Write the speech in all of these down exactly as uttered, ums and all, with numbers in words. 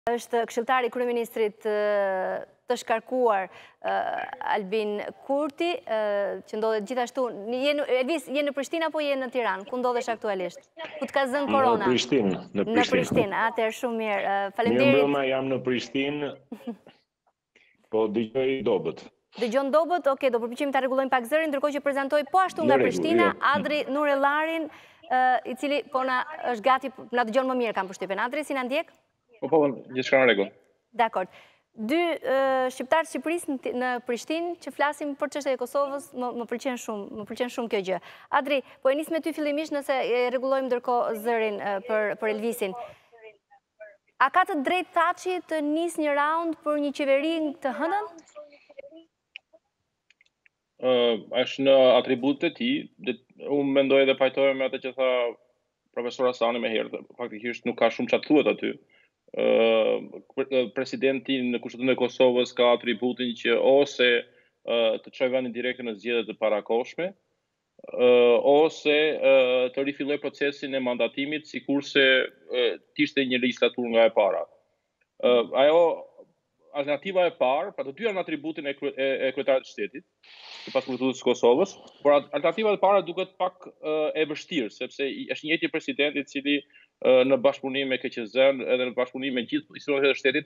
Është këshilltari i kryeministrit të shkarkuar Albin Kurti, që ndodhet gjithashtu. Elvis, je në Prishtinë apo je në Tiranë? Ku ndodhesh aktualisht? Ku të ka zënë korona? Në Prishtinë. Në Prishtinë, atëherë shumë mirë. Faleminderit. Mirë mbrëma, jam në Prishtinë, po dëgjoj dobët. Dëgjon dobët, oke, do përpiqemi ta rregullojmë pak zërin, ndërkohë që prezantoj po ashtu nga Prishtina, Adri Nurellarin, i cili po na është gati, na dëgjon më mirë, kam përshtypjen. Adri, si na ndjek? Po, po, gjithçka në rregull. Dakor. Dy shqiptarë të Shqipërisë në Prishtinë që flasim për çështjen e Kosovës, më pëlqen shumë, më pëlqen shumë kjo gjë. Adri, po e nis me ty fillimisht nëse e rregullojmë ndërkohë zërin për për Elvisin. A ka të drejtë Thaçi të nis një raund për një qeveri të hënën? Ë, është në atributet e tij. Unë mendoj edhe pajtohem me atë që tha profesor Hasani më herë. Faktikisht nuk ka shumë çfarë thuhet aty. Presidenti në Kushtetunë e Kosovës ka atributin që ose të çojë vendin direkt në zgjedhje të parakohshme, ose të rifilloj procesin e mandatimit sikurse të ishte një legjislaturë nga e para. Ajo alternativa e parë, pra të dyja në atributin e kryetarit të shtetit, të paskërtues së Kosovës, por alternativa e parë duket pak e vështirë, sepse është një njëjti president i cili në bashkëpunim me K Q Z-n edhe në bashkëpunim me gjithë institucionet e shtetit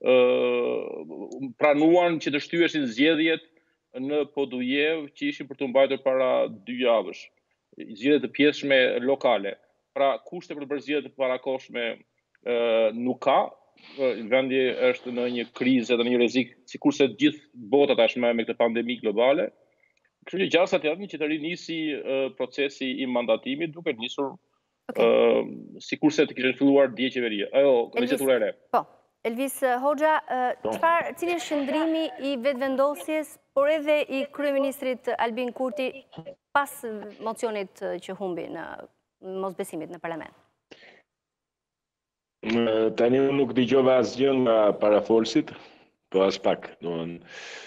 pranuan që të shtyheshin zgjedhjet në Podujev që ishin për të mbajtur para dy javësh. Zgjedhje të pjesshme lokale. Pra kushte për të bërë zgjedhje të parakohshme nuk ka. Vendi është në një krizë dhe në një rrezik, sikurse gjithë bota tashmë me këtë pandemi globale. Kështu që gjasa të ardhmë që të rinisi procesi i mandatimit duke nisur sikurse të kishte filluar dje qeveria. Ajo legjislatura e re. Po. Elvis Hoxha, çfarë cili është qëndrimi i vetvendosjes, por edhe i kryeministrit Albin Kurti pas mocionit që humbi në mosbesimit në parlament? Tani unë nuk dëgjova asgjë nga parafolësit, po as pak, domethënë.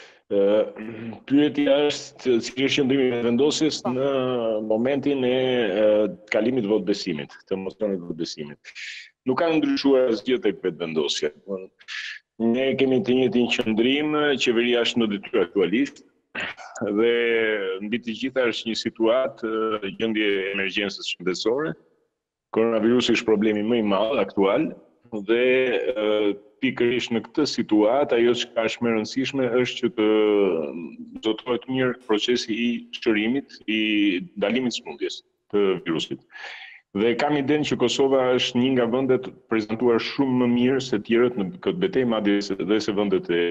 Pyetja është si është qëndrimi i vetvendosjes në momentin e kalimit të votbesimit, të mocionit të votbesimit. Nuk ka ndryshuar asgjë tek vetvendosja. Ne kemi të njëjtin qëndrim, qeveria është në detyrë aktualisht dhe mbi të gjitha është një situatë gjendje emergjencës shëndetësore. Koronavirusi është problemi më i madh aktual dhe pikërisht në këtë situatë ajo që ka është më e rëndësishme është që të zotohet mirë procesi i shërimit, i ndalimit sëmundjes të virusit. Dhe kam idenë që Kosova është një nga vendet prezantuar shumë më mirë se tjerët në këtë betejë, madje edhe se vendet e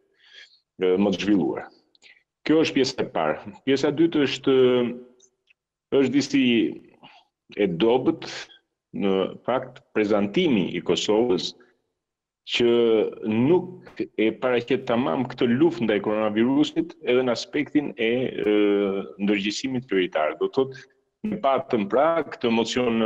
më të zhvilluara. Kjo është pjesa e parë. Pjesa e dytë është është disi e dobët në fakt prezantimi i Kosovës që nuk e paraqet tamam këtë luftë ndaj koronavirusit edhe në aspektin e ndërgjegjësimit prioritar. Do thotë ne patëm pra këtë mocion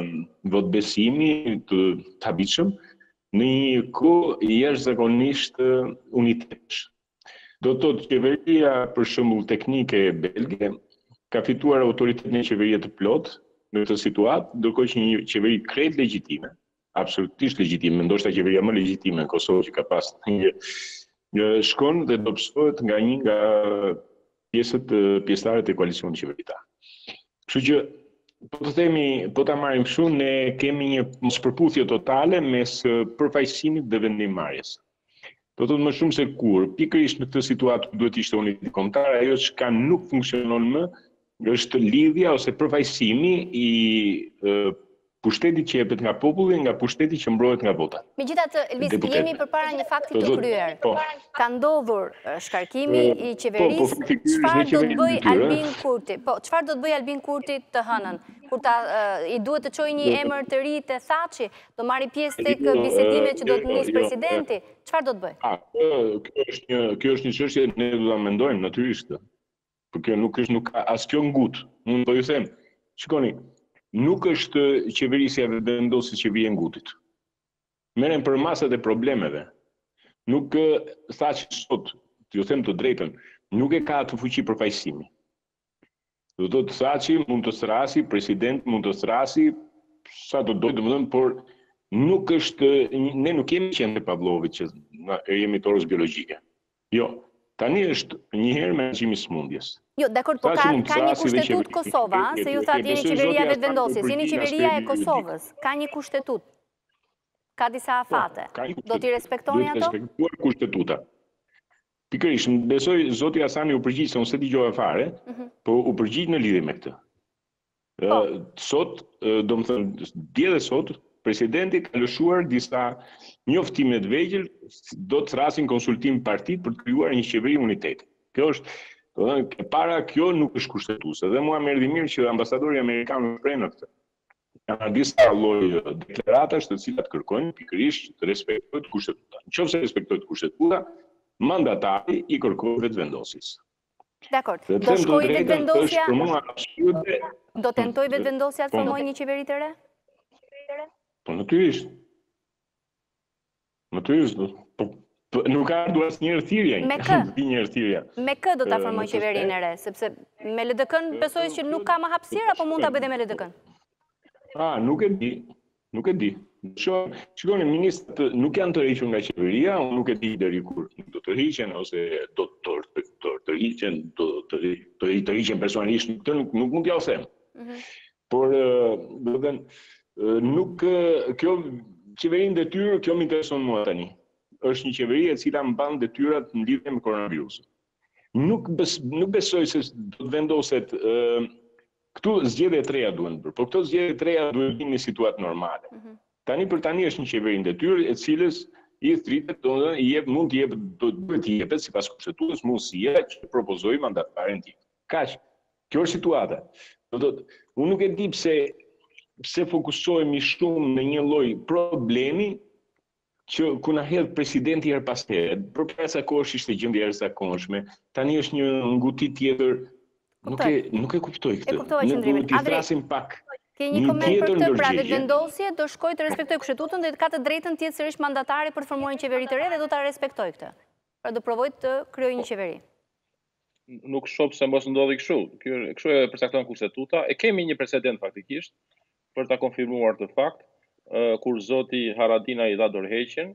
votbesimi të habitshëm në një kohë jashtëzakonisht unitetsh. Do të thotë qeveria për shembull teknike belge ka fituar autoritetin e qeverie të plotë në këtë situatë, ndërkohë që një qeveri krejt legjitime, absolutisht legjitime, ndoshta qeveria më legjitime në Kosovë që ka pas një shkon dhe dobësohet nga një nga pjesët pjesëtarët e koalicionit qeveritar. Kështu që po të themi, po ta marrim kështu, ne kemi një mospërputhje totale mes përfaqësimit dhe vendimmarrjes. Do të thotë më shumë se kur, pikërisht në këtë situatë ku duhet ishte uniteti kombëtar, ajo që nuk funksionon më është lidhja ose përfaqësimi i pushtetit që jepet nga populli nga pushteti që mbrohet nga votat. Megjithatë, Elvis, jemi përpara një fakti të kryer. Ka ndodhur shkarkimi i qeverisë. Çfarë do të bëj Albin Kurti? Po, çfarë do të bëj Albin Kurti të hënën? Kur ta i duhet të çojë një emër të ri te Thaçi, do marrë pjesë tek bisedimet që do të nisë presidenti. Çfarë do të bëj? Kjo është një kjo është një çështje ne do ta mendojmë natyrisht. Por kjo nuk është nuk ka as kjo ngut. Unë do ju them. Shikoni, nuk është qeverisja e vendosit që vjen ngutit. Merren për masat e problemeve. Nuk Thaçi sot, ju them të drejtën, nuk e ka atë fuqi përfaqësimi. Do të thotë Thaçi mund të thrasi, president mund të thrasi sa do dojë, domethënë, por nuk është, ne nuk kemi qenë Pavlovit që jemi torës biologjike. Jo, tani është një herë me arregjimi smundjes. Jo, dakord, po ka, ka një kushtetut Kosova, se ju thatë jeni qeveria vetëvendosjes, jeni qeveria e Kosovës, ka një kushtetut, ka disa afate, do t'i respektoni ato? Duhet respektuar kushtetuta. Pikërisht, besoj zoti Hasani u përgjigj, se unë se dëgjova fare, po u përgjigj në lidhje me këtë. Sot, do më thënë, dje dhe sot, presidenti ka lëshuar disa njoftime të vegjël, do të thrasin konsultim partit për të krijuar një qeveri uniteti. Kjo është, do të thënë, e para kjo nuk është kushtetuese. Dhe mua më erdhi mirë që ambasadori amerikan shpreh në këtë. Janë disa lloj deklaratash të cilat kërkojnë pikërisht të respektohet kushtetuta. Nëse respektohet kushtetuta, mandatari i kërkojë vetëvendosjes. Dakor. Do shkojë vetëvendosja? Absurde... Do tentoj vetëvendosja të formojë një qeveri të re? Po natyrisht. Natyrisht. Po nuk ka ardhur asnjëherë thirrja. Me kë? Njëherë thirrja. Me kë do ta formojë qeverinë e re? Sepse me L D K-n besoj që nuk ka më hapësirë apo mund ta bëjë me L D K-n? Ah, nuk e di. Nuk e di. Shikoni, ministrat nuk janë të rriqur nga qeveria, unë nuk e di deri kur do të rriqen ose do të të rriqen, do të të rriqen personalisht, nuk mund t'ja u them. Por do të thënë nuk kjo qeverinë detyrë, kjo më intereson mua tani. Është një qeveri e cila mban detyrat në lidhje me koronavirusin. Nuk nuk besoj se do të vendoset këtu zgjedhje të reja duhen bërë, por këto zgjedhje të reja duhen bërë në situatë normale. Tani për tani është një qeveri detyrë e cilës i thritet, domethënë i jep mund të jep duhet të jepet sipas kushtetutës mundësia që propozoi mandatarin tim. Kaq. Kjo është situata. Do të unë nuk e di pse pse fokusohemi shumë në një lloj problemi që ku na hedh presidenti her pas here. Përpara sa kohësh ishte gjendje e jashtëzakonshme, tani është një nguti tjetër. Nuk e nuk e kuptoj këtë. E kuptova qëndrimin. Ne flasim pak. Ke një koment për këtë, pra vetëvendosje do shkoj të respektoj kushtetutën dhe ka të drejtën të jetë sërish mandatari për të formuar një qeveri të re dhe do ta respektoj këtë. Pra do provoj të krijoj një qeveri. Nuk shoh pse mos ndodhi kështu. Ky kështu e përcakton kushtetuta. E kemi një precedent faktikisht për ta konfirmuar të fakt, kur zoti Haradinaj i dha dorëheqjen,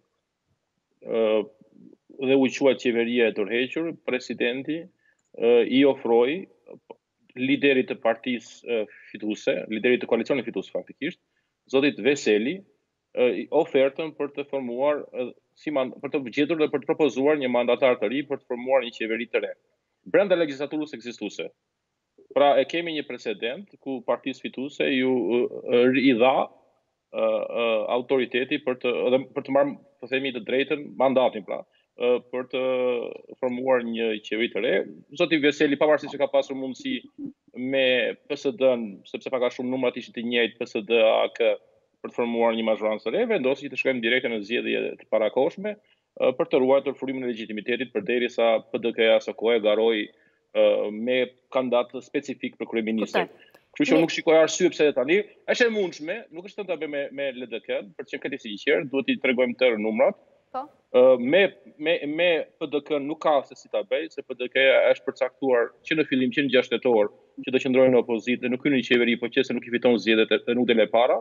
dhe u quajt qeveria e dorëhequr, presidenti i ofroi liderit të partisë fituese, liderit të koalicionit fitues faktikisht, zotit Veseli, ofertën për të formuar si për të gjetur dhe për të propozuar një mandatar të ri për të formuar një qeveri të re. Brenda legjislaturës ekzistuese. Pra e kemi një precedent ku partisë fituese ju i dha autoriteti për të për të marrë, po themi, të drejtën mandatin, pra, për të formuar një qeveri të re. Zoti Veseli, pavarësisht se ka pasur mundësi me P S D-n, sepse paka shumë numrat ishin të njëjtë, P S D, A K, për të formuar një mazhorancë të re, vendosi që të shkojmë direkt në zgjedhje të parakohshme për të ruajtur furimin e legjitimitetit përderisa P D K-ja së kohë garoi me kandidat specifik për kryeministër. Kështu që nuk shikoj arsye pse tani është e mundshme, nuk është ta bëjmë me me L D K-n, për të qenë këtë sinqert, duhet i tregojmë tërë numrat. Po. Me me me P D K nuk ka se si ta bëj, se P D K-ja është përcaktuar që në fillim që në gjashtë tetor që do qëndrojnë në opozitë dhe nuk hyn në qeveri, po qëse nuk i fiton zgjedhjet dhe nuk del e para.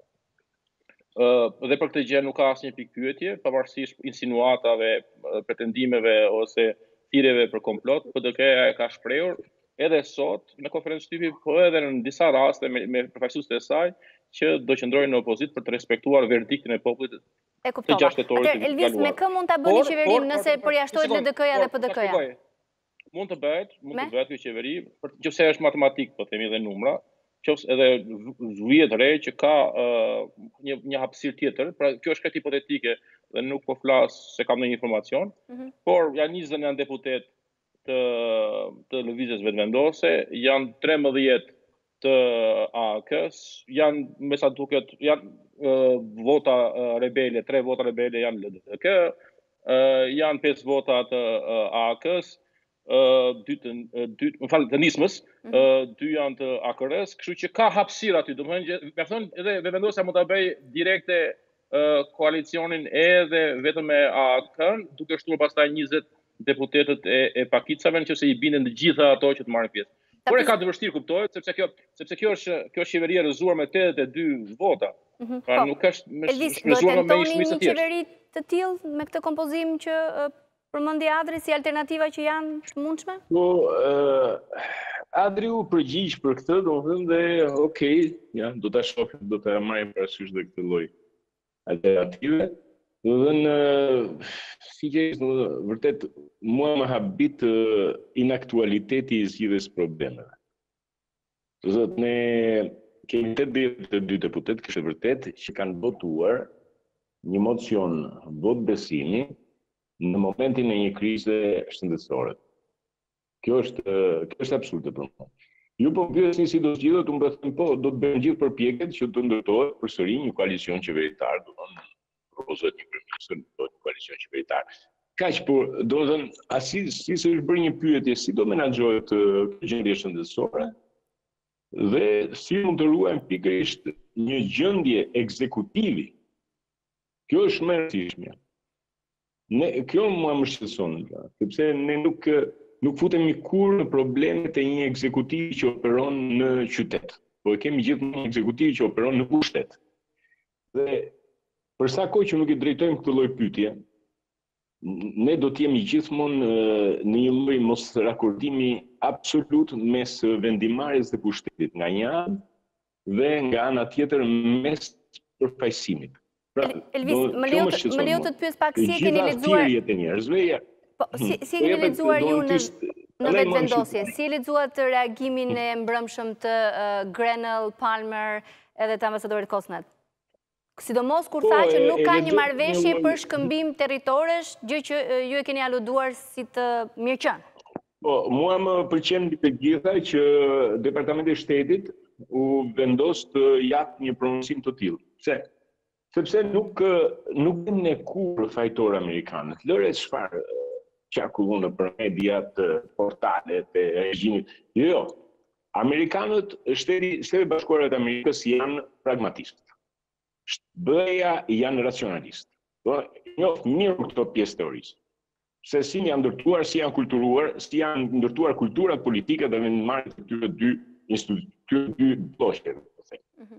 Dhe për këtë gjë nuk ka asnjë pikë pyetje, pavarësisht insinuatave, pretendimeve ose thirrjeve për komplot, P D K-ja e ka shprehur edhe sot në konferencë shtypi, po edhe në disa raste me, me përfaqësuesit e saj, që do qëndrojnë në opozitë për të respektuar verdiktin e popullit. E kuptova. Atëherë Elvis, me kë mund ta bëni qeverim nëse përjashtohet L D K-ja dhe P D K-ja? Mund të bëhet, mund të bëhet kjo qeveri, nëse është matematik, po themi, dhe numra, qoftë edhe vjet re që ka një një hapësirë tjetër, pra kjo është këtë hipotetike dhe nuk po flas se kam ndonjë informacion, por janë njëzet janë deputet të të lëvizjes vetëvendose, janë trembëdhjetë të A K-s, janë me sa duket janë vota rebele, tre vota rebele janë L D K, janë pesë vota të A K-s, dy të dy, më fal, të nismës, dy janë të A K R-s, kështu që ka hapësirë aty, domethënë, më thon edhe vetëvendosja mund ta bëj direkte koalicionin edhe vetëm me A K-n, duke shtuar pastaj njëzet deputetët e, e pakicave nëse i binen të gjitha ato që të marrin pjesë. Por e ka të vështirë kuptohet, sepse kjo sepse kjo është kjo është qeveri e rrëzuar me tetëdhjetë e dy vota. Pra nuk është me shprezuar me ishtë një qeveri të tillë me këtë kompozim që përmendi Adri si alternativa që janë të mundshme? Po, Adri u përgjigj për këtë, domethënë dhe okay, ja, do ta shohim, do ta marrim parasysh dhe këtë lloj alternative. Domethënë, si që vërtet mua më habit inaktualiteti i zgjidhjes problemeve. Do thotë ne kemi tetëdhjetë e dy deputet, kështë vërtet, që kanë votuar një mocion vot besimi në momentin e një krize shëndetësore. Kjo është, kjo është absurde për mua. Ju po pyesni si do zgjidhet, unë them po, do të bëjmë gjithë përpjekjet që të ndërtohet përsëri një koalicion qeveritar, do të thonë propozohet një kryeministër, do një koalicion qeveritar. Kaq, por do të thënë, asi si se është bërë një pyetje, si do menaxhohet gjendja shëndetësore dhe si mund të ruajmë pikërisht një gjendje ekzekutivi. Kjo është më e rëndësishme. Ne, kjo mua më shqetëson, sepse ne nuk, nuk futemi kur në problemet e një ekzekutivi që operon në qytet. Po e kemi gjithmonë një ekzekutiv që operon në pushtet. Dhe për sa kohë që nuk i drejtojmë këtë lloj pyetje, ne do të jemi gjithmonë në një lloj mos rakordimi absolut mes vendimarrjes dhe pushtetit nga një anë dhe nga ana tjetër mes përfaqësimit. Pra, Elvis, më lejo të të pyes pak si e keni lexuar e njerëzve. Po, si, si e keni lexuar ju në në vetëvendosje? Si e lexuat reagimin e mbrëmshëm të uh, Grenell, Palmer edhe të ambasadorit Kosnat? Sidomos kur tha që nuk ka një marrëveshje për shkëmbim territoresh, gjë që uh, ju e keni aluduar si të mirëqen. Po, mua më pëlqen mbi të gjitha që Departamenti i Shtetit u vendos të jap një prononcim të tillë. Pse? Sepse nuk nuk vjen ne kur fajtor amerikanët. Lëre çfarë qarkullon nëpër mediat, portalet e regjimit. Jo, jo. Amerikanët, shteti, Shtetet Bashkuara të Amerikës janë pragmatistë. B E-ja janë racionalistë. Do njoh mirë këto pjesë teorisë. Se si janë ndërtuar, si janë kulturuar, si janë ndërtuar kulturat politike dhe vendmarrjet e këtyre dy institutë, dy bloqeve, po them.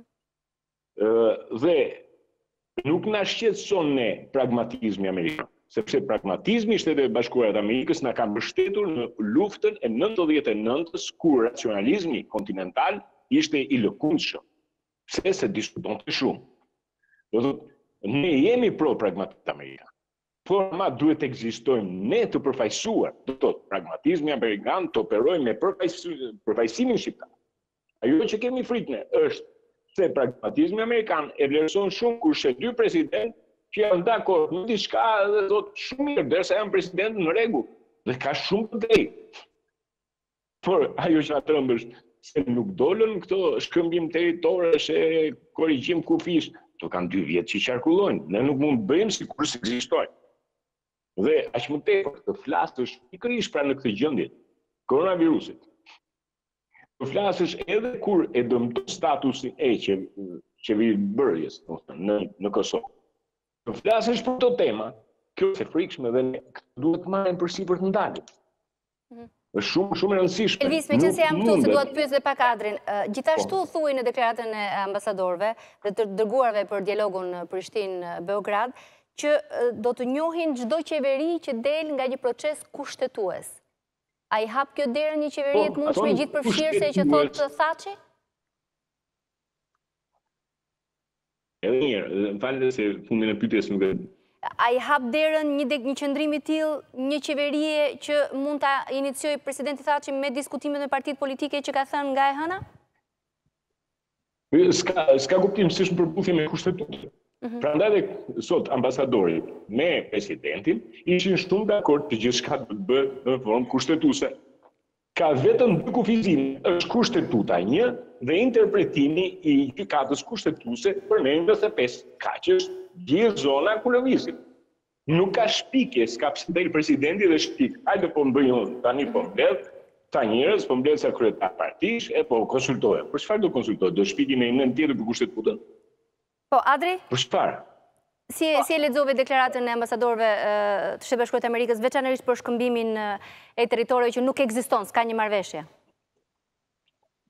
Ë dhe nuk na shqetëson ne pragmatizmi amerikan, sepse pragmatizmi i Shtetit Bashkuar të Amerikës na ka mbështetur në luftën e nëntëdhjetë e nëntës, kur racionalizmi kontinental ishte i lëkundshëm, pse se diskutonte shumë. Do thotë, ne jemi pro-pragmatit amerikan, por ma duhet të ekzistojmë ne të përfaqësuar, do thotë, pragmatizmi amerikan të operojë me përfaqësimin shqiptar. Ajo që kemi frikë ne është se pragmatizmi amerikan e vlerëson shumë kur sheh dy president që janë dakord në diçka dhe thotë shumë mirë, derisa janë president në rregull, dhe ka shumë të drejtë. Por ajo që na trembësh se nuk dolën këto shkëmbim territoresh e korrigjim kufish, to kanë dy vjet që qarkullojnë, ne nuk mund të bëjmë sikur s'ekzistojnë. Dhe aq më tepër të flasësh pikërisht pra në këtë gjendje koronavirusit. Të flasësh edhe kur e dëmton statusin e qeverisbërjes në në Kosovë. Të flasësh për këto tema, kjo është e frikshme dhe ne duhet të marrim përsipër të ndalit. Është shumë shumë e rëndësishme. Elvis, meqense jam këtu se dua të pyes edhe pak Adrin. Gjithashtu thuaj në deklaratën e ambasadorëve dhe të dërguarve për dialogun në Prishtinë-Beograd që do të njohin çdo qeveri që del nga një proces kushtetues. A i hap kjo derën një qeveri të mundshme gjithë përfshirëse që thotë Thaçi? Edhe njërë, më falë se fundin e pyetjes nuk e... A i hap derën një, një qëndrim i tillë një qeverie që mund ta iniciojë presidenti Thaçi me diskutimet me partitë politike që ka thënë nga e hëna? Ska, ska kuptim si është në përputhje me kushtetutën. Prandaj dhe sot ambasadori me presidentin ishin shumë dakord që gjithçka do të bëhet në formë kushtetuese. Ka vetëm dy kufizime, është kushtetuta një dhe interpretimi i gjykatës kushtetuese për në njëzet e pesë. Kaq është gjithë zona ku lëvizim. Nuk ka shpikje, s'ka pse del presidenti dhe shpik. Hajde po mbëjmë tani po mbledh, ta njerëz po mbledh sa kryetar partish, e po konsultohet. Për çfarë do konsultohet? Do shpikin në një tjetër për kushtetutën? Po, Adri? Për çfarë? Si, si e lexove deklaratën e ambasadorëve të Shtetit Bashkuar të Amerikës, veçanërisht për shkëmbimin e territoreve që nuk ekziston, s'ka një marrëveshje?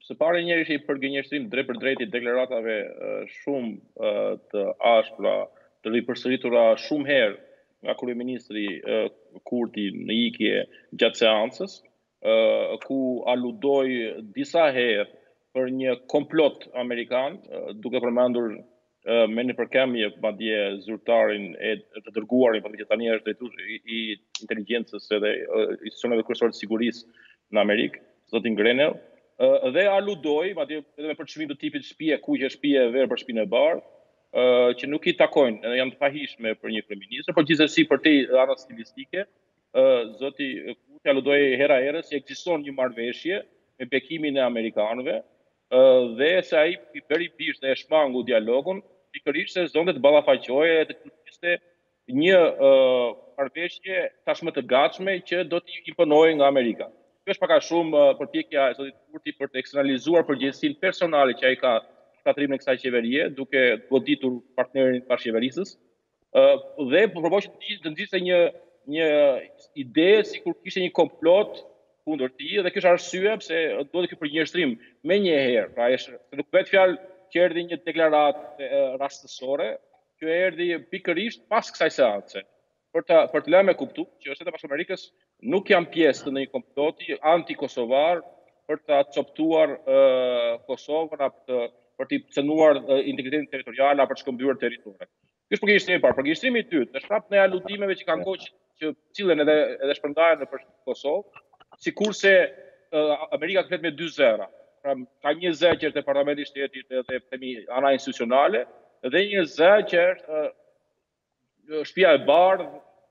Së pari njëri ishte i përgënjeshtrim drejt për drejt i deklaratave shumë të ashpra, të ripërsëritura shumë herë nga kryeministri Kurti në ikje gjatë seancës, ku aludoi disa herë për një komplot amerikan, duke përmendur me në përkemje madje zyrtarin e të dërguarin, por që tani është drejtues i inteligjencës edhe institucioneve kryesore të sigurisë në Amerikë, zotin Grenell, dhe aludoi, madje edhe me përçmim të tipit shtëpie, kuqe shtëpie e verë për shtëpinë e bardhë, që nuk i takojnë, edhe janë të pahishme për një kryeministër, por gjithsesi për te ana stilistike, zoti Kurti aludoi hera herës se ekziston një marrëveshje me bekimin e amerikanëve, dhe se ai i bëri bisht dhe e shmangu dialogun, pikërisht se zonte të ballafaqohej e të kishte një marrëveshje tashmë të gatshme që do t'i imponohej nga Amerika. Kjo është pak a shumë përpjekja e zotit Kurti për të eksternalizuar përgjegjësinë personale që ai ka shkatrimin e kësaj qeverie, duke goditur partnerin bashkëqeverisës, dhe provoj të nxjiste një një ide sikur kishte një komplot kundër tij, dhe kjo është arsye pse duhet ky përgjigjëstrim më një herë. Pra është se nuk bëhet fjalë që erdhi një deklaratë rastësore, që erdhi pikërisht pas kësaj seance. Për të për të lënë me kuptuar që Shtetet Bashkuara të Amerikës nuk janë pjesë të një komploti anti-kosovar për të coptuar Kosovën apo për të cënuar integritetin territorial apo për të shkëmbyer territore. Ky është përgjigjëstrimi i parë. Përgjigjëstrimi i dytë është prapë në aludimeve që kanë kohë që cilën edhe edhe shpërndahen në Kosovë, sikurse Amerika ka me dy zëra. Pra ka një zë që është e Parlamentit të Shtetit dhe themi ana institucionale, dhe një zë që është shtëpia e bardhë,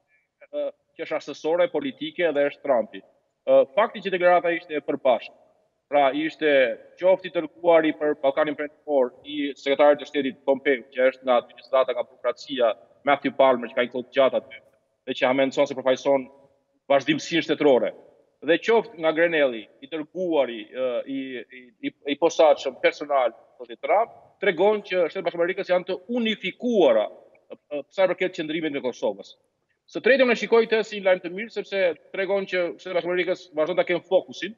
që është asesore politike dhe është Trumpi. Fakti që deklarata ishte e përbashkët. Pra ishte qoftë i dërguari për Ballkanin Perëndimor i sekretarit të shtetit Pompeo, që është nga administrata nga burokracia, Matthew Palmer, që ka një kohë gjatë aty, dhe që amencon se përfaqëson vazhdimsinë shtetërore. Dhe qoftë nga Grenelli, i dërguari i i i posaçëm personal të Trump, tregon që Shtetet Bashkuara të Amerikës janë të unifikuara sa i përket qëndrimit në Kosovës. Së tretë unë shikoj të si një lajm të mirë, sepse tregon që Shtetet Bashkuara të Amerikës vazhdon ta kenë fokusin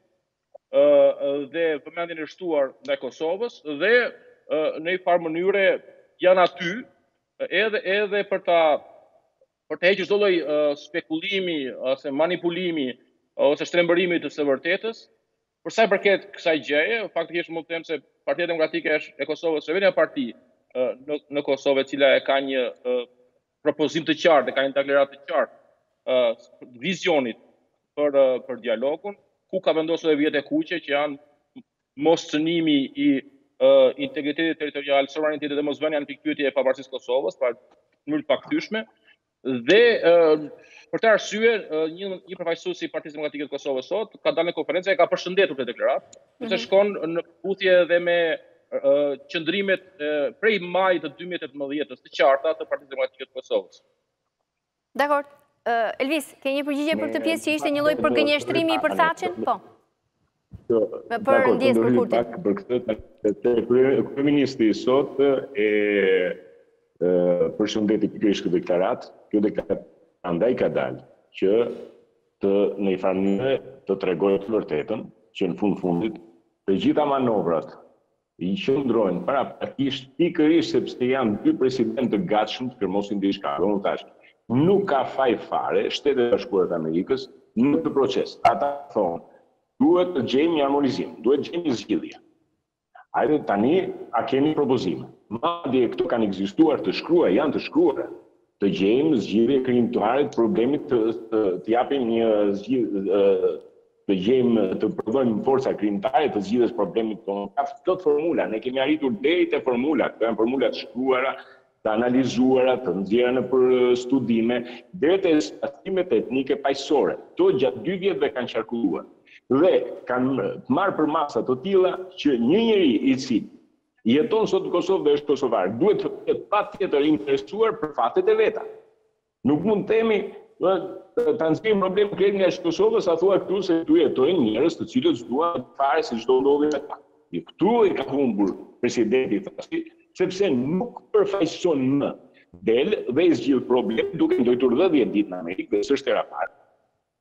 dhe vëmendjen e shtuar ndaj Kosovës, dhe në një farë mënyre janë aty edhe edhe për ta për të hequr çdo lloj spekulimi ose manipulimi ose shtrembërimi të së vërtetës. Për sa i përket kësaj gjëje, faktikisht mund të them se Partia Demokratike e Kosovës është vetëm parti në, në Kosovë e cila e ka një propozim të qartë, ka një deklaratë të qartë vizionit për për dialogun, ku ka vendosur edhe vjet e kuqe që janë mos cënimi i integritetit territorial, sovranitetit dhe mosvënia në pikpyetje e pavarësisë së Kosovës, pra në mënyrë të pakthyeshme. Dhe për të arsye, një, një përfaqësues i Partisë Demokratike të Kosovës sot ka dalë në konferencë e ka përshëndetur këtë deklaratë, sepse shkon në përputhje edhe me qëndrimet prej maj të dy mijë e tetëmbëdhjetë të qarta të Partisë Demokratike të Kosovës. Dakor. Elvis, ke një përgjigje për këtë pjesë që ishte një lloj përgënjeshtrimi i përfaqen? Po. Për ndjes për Kurtin. Për këtë kryeministri sot e përshëndeti pikërisht këtë deklaratë, kjo deklaratë andaj ka dalë që të në një farë mënyrë të tregojë të vërtetën që në fund fundit të gjitha manovrat i qëndrojnë para praktikisht pikërisht sepse janë dy presidentë të gatshëm të firmosin diçka. Unë thash, nuk ka faj fare Shtetet Bashkuara të Amerikës në këtë proces. Ata thonë, duhet të gjejmë një harmonizim, duhet të gjejmë një zgjidhje. Hajde tani a kemi propozime. Madje këto kanë ekzistuar të shkruar, janë të shkruara. Të gjejmë zgjidhje krijimtare të problemit, të, të, të japim një zgjidhje, të gjejmë të prodhojmë forca krijimtare të zgjidhjes problemit tonë. Ka plot formula, ne kemi arritur deri te formula, këto janë formula të shkruara, të analizuara, të nxjerra në për studime, deri te statistimet etnike paqësore. Këto gjatë dy vjetëve kanë qarkulluar. Dhe kanë marrë për masa të tilla që një njeri i cili jeton sot në Kosovë dhe është kosovar, duhet të jetë patjetër interesuar për fatet e veta. Nuk mund të themi ta nxjerrim problem krejt nga Kosovës, sa thua këtu se këtu jetojnë njerëz të cilët s'duan fare se çdo ndodhi me ta. Këtu i ka humbur presidenti thashë, sepse nuk përfaqëson më del dhe i zgjidh problem duke ndojtur dhjetë ditë në Amerikë, dhe s'është era parë.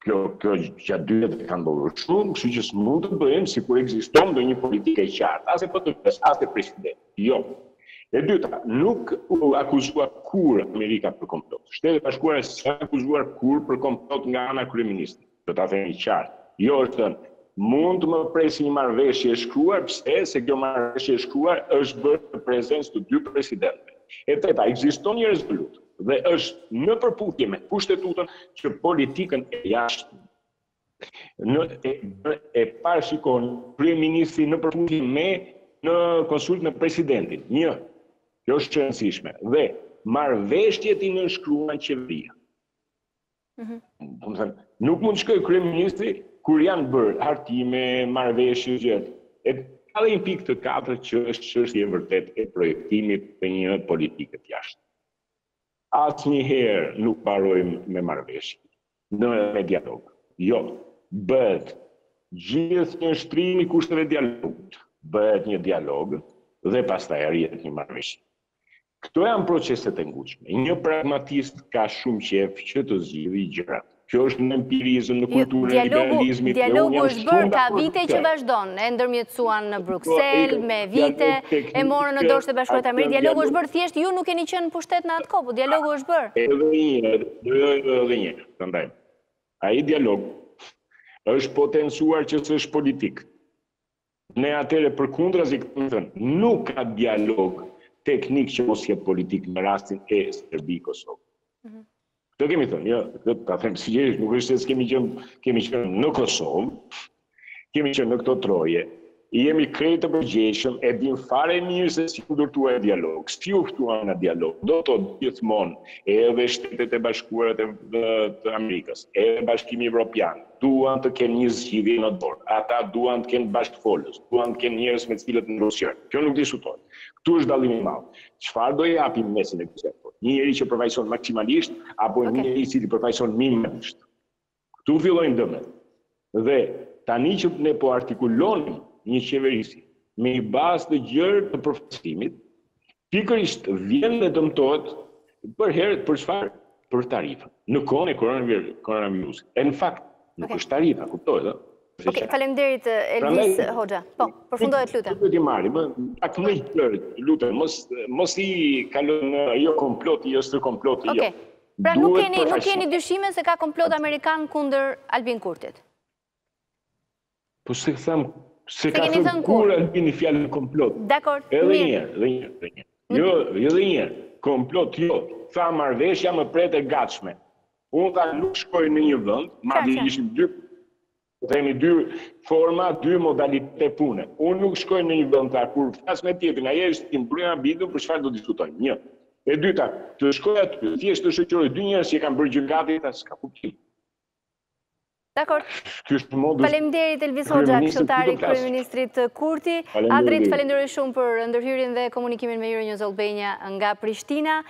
Kjo, kjo gjatë dy vjet kanë ndodhur shumë, kështu që s'mund të bëjmë sikur ekziston ndonjë politikë e qartë, as e P D P-s, as e presidentit. Jo. E dyta, nuk u akuzua kur Amerika për komplot. Shtetet e Bashkuara s'ka akuzuar kur për komplot nga ana e kryeministrit. Do ta themi qartë. Jo është thënë, mund të më presi një marrëveshje e shkruar, pse se kjo marrëveshje e shkruar është bërë në prezencë të dy presidentëve. E treta, ekziston një rezolut dhe është në përputhje me kushtetutën që politikën e jashtëm në e, e parashikon kryeministri në përputhje me në konsultën e presidentit. Një, kjo është e rëndësishme. Dhe marrëveshjet i nënshkruan qeveria. Mm-hmm. Nuk mund të shkojë kryeministri kur janë bërë hartime, marrëveshje gjë. E ka dhe një pikë të katërt që është çështje e vërtet e projektimit të një politike të jashtëm. Asnjëherë nuk mbarojmë me marrëveshje, në me dialog. Jo, bëhet gjithë një shtrim i kushteve dialogut, bëhet një dialog dhe pastaj arrihet një marrëveshje. Këto janë proceset e ngutshme. Një pragmatist ka shumë qejf që të zgjidhë gjërat. Kjo është në empirizëm, në kulturën e liberalizmit. Dialogu është bërë, ka vite që vazhdon, e ndërmjetësuan në Bruxelles, me vite, e morën në dorë të Bashkuara të Amerikës. Dialogu është bërë thjesht, ju nuk keni qenë në pushtet në atë kohë, po dialogu është bërë. Edhe një, edhe një, të ndajmë. Ai dialog është potencuar që s'është politik. Ne atëre përkundrazi këtë thënë, nuk ka dialog teknik që mos jetë politik në rastin e Serbi-Kosovë. Këtë kemi thënë, jo, këtë ta them sigurisht, nuk është se kemi qenë, kemi qenë në Kosovë, kemi qenë në këto troje, jemi krejt të përgjegjshëm, e dim fare mirë se si ndërtuar dialog, si u ftuan në dialog, do të gjithmonë edhe Shtetet e Bashkuara të, të Amerikës, edhe Bashkimi Evropian, duan të kenë një zgjidhje në dorë, ata duan të kenë bashkëfolës, duan të kenë njerëz me të cilët ndrosjojnë. Kjo nuk diskutohet. Këtu është dallimi i madh. Çfarë do japim mesin e kësaj? Një njeri që përfaqëson maksimalisht apo okay. Një njeri i cili përfaqëson minimalisht. Këtu fillojnë dëmet. Dhe tani që ne po artikulonim një qeverisi me i bazë të gjerë të përfaqësimit, pikërisht vjen dhe dëmtohet për herët për çfarë? Për tarifën. Në kohën e koronavirusit. E në fakt, nuk okay. është tarifa, kuptohet, ëh? Ok, faleminderit Elvis Hoxha. Po, përfundohet lutem. Do t'i marrim, pak më gjërë, lutem, mos mos i kalon jo komploti, jo s'të komploti, jo. Ok. Pra nuk keni nuk keni dyshime se ka komplot amerikan kundër Albin Kurtit. Po se them se ka thënë kur Albini fjalën komplot. Dakor. Edhe një herë, edhe një herë, edhe një herë. Jo, edhe një herë. Komplot jo. Tha marrëveshja më pret e gatshme. Unë tha nuk shkoj në një vend, madje ishin dy themi dy forma, dy modalitete pune. Unë nuk shkoj në një vend ta kur flas me tjetrin, ai është i mbrojtur bidu për çfarë do diskutojmë. Një. E dyta, të shkoj aty, thjesht të shoqëroj dy njerëz që kanë bërë gjë gati, ta s'ka kuptim. Dakor. Faleminderit Elvis Hoxha, këshilltari i kryeministrit Kurti. Adrit, falenderoj shumë për ndërhyrjen dhe komunikimin me Irë Njëz Olbenja nga Prishtina.